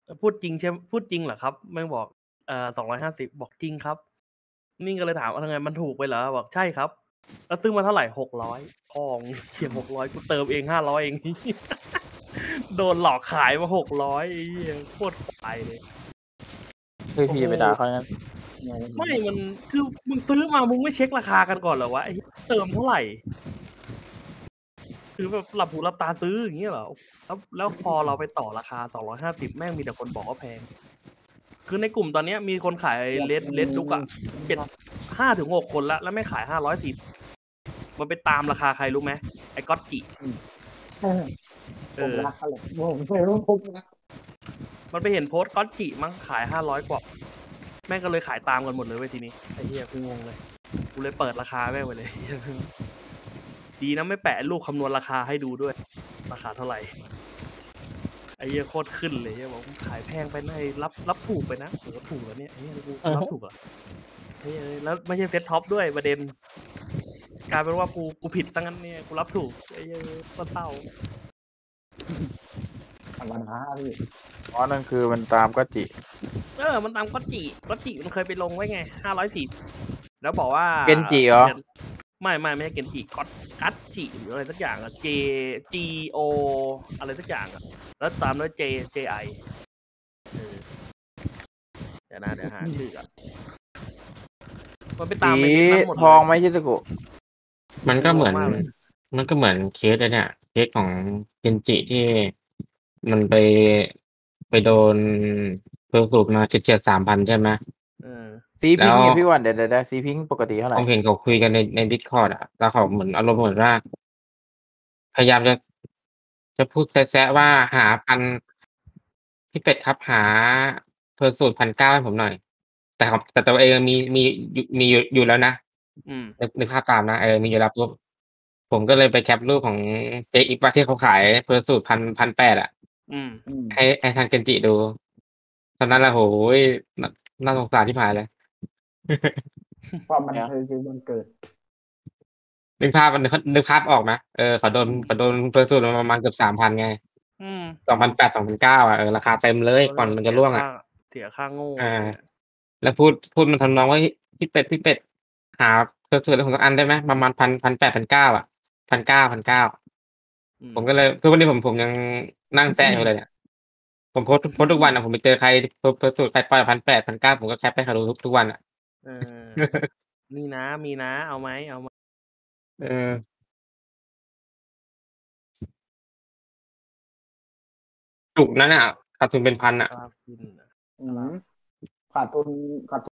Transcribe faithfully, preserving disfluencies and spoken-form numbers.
พูดจริงใช่พูดจริงเหรอครับแม่งบอกเอ่อสองร้อยห้าสิบบอกจริงครับนี่ก็เลยถามว่าทำไงมันถูกไปเหรอบอกใช่ครับแล้วซื้อมาเท่าไหร่หกร้อยพ่อมึงเหี้ยหกร้อยกูเติมเองห้าร้อยเองโดนหลอกขายมาหกร้อยไอ้เหี้ยโคตรควายเลยคือโอ้พี่โฮไปด่าเขางั้นไม่มันคือมึงซื้อมามึงไม่เช็กราคากันก่อนเหรอวะไอ้เหี้ยเติมเท่าไรคือแบบหลับหูหลับตาซื้ออย่างงี้เหรอแล้วแล้วพอเราไปต่อราคาสองร้อยห้าสิบแม่งมีแต่คนบอกว่าแพงคือในกลุ่มตอนเนี้ยมีคนขาย Red Red Duck อะเจ็ด ห้าถึงหกคนแล้วแล้วแม่งขายห้าร้อยสี่สิบมันไปตามราคาใครรู้ไหมไอ้ก๊อตจิเออเอผมอรักเขาเลยผมไม่รู้ผมรักมันไปเห็นโพสต์ก๊อตจิมั้งขายห้าร้อยกว่าแม่งก็เลยขายตามกันหมดเลยเว้ยทีนี้ไอ้เหี้ยกูงงเลยกูเลยเปิดราคาแม่งไปเลย ดีนะไม่แปะรูปคำนวณราคาให้ดูด้วย ราคาเท่าไหร่ไอ้เหี้ยโคตรขึ้นเลยเหี้ยบอกขายแพงไปนะไอ้รับรับถูกไปนะโหถูกเหรอเนี่ยไอ้เหี้ยกูกูรับถูกเหรอเฮ้ยแล้วไม่ใช่เซ็ตท็อปด้วยประเด็นกลายเป็นว่ากูกูผิดซะงั้นเนี่ยกูรับถูกไอ้เหี้ยก็เศร้าธรรมดาพี่อ๋อนั่นคือมันตามก็จิเออมันตามก๊อตจิก๊อตจิมันเคยไปลงไว้ไงห้าร้อยสี่แล้วบอกว่าเกนจิเหรอไม่ไม่ไม่ใช่เกนจิก๊อตกัตจิหรืออะไรสักอย่างอะ J G O อะไรสักอย่างอะแล้วตามด้วย J J I เออเดี๋ยวนะเดี๋ยวหาชื่อก่อนมันไปตามสีในลิสต์นั้นหมดเลยทองไหมชิซุกุมันก็เหมือนงงมากเลยมันก็เหมือนเคสไอ้เนี่ยเคสของเกนจิที่มันไปไปโดนเพิ่มสูบมาเฉียดๆสามพันใช่ไหมเออสีพิงค์แล้วเนี่ยพี่วันเดี๋ยวเดี๋ยวเดี๋ยวสีพิงค์ปกติเท่าไหผร่มเห็นเขาคุยกันในใน Discord อะแล้วเขาเหมือนอารมณ์เหมือนว่า พยายามจะ จะพูดแซะๆว่าหาพันพี่เป็ดครับหาเพอร์สูตร หนึ่งพันเก้าร้อย ให้ผมหน่อย แต่ของแต่ตัวเองมีมีอยู่มีอยู่อยู่แล้วนะอืมนึกนึกภาพตามนะเออมีอยู่แล้วปุ๊บผมก็เลยไปแคปรูปของเจ๊อีกว่าที่เขาขายเพอร์สูตรพันพันแปดอะอืมอืมให้ให้ทางเจนจิดู ตอนนั้นแหละโอ้โฮน่าน่าสงสารชิบหายเลยความบันเนี่ยเทิงคือวันเกิดนึกภาพมันนึกนึกภาพออกไหมเออเขาโดนเขาโดนเพอร์สูตรมาประมาณเกือบ สามพัน ไงอืมสองพันแปด สองพันเก้า อะเออราคาเต็มเลยก่อนมันจะร่วงอะเสียค่าโง่อาแล้วพูดพูดมันทำนองว่าเฮ้ยพี่เป็ดพี่เป็ดหาเพอร์สูตรให้ผมสักอันได้ไหมประมาณ พัน พันแปด พันเก้า อะ พันเก้า พันเก้าอืมผมก็เลยทุกวันนี้ผมผมยังนั่งแซะอยู่เลยเนี่ยผมโพสต์โพสต์ทุกวันอะผมไปเจอใครเพอร์เพอร์สูตรใครปล่อย พันแปด พันเก้า ผมก็แคปให้เขาดูทุกทุกวันอะเออ นี่นะมีนะเอาไหมเอาไหมเออ จุกนั้นน่ะขาดทุนเป็นพันอะกราฟินอะอืมขาดทุนขาด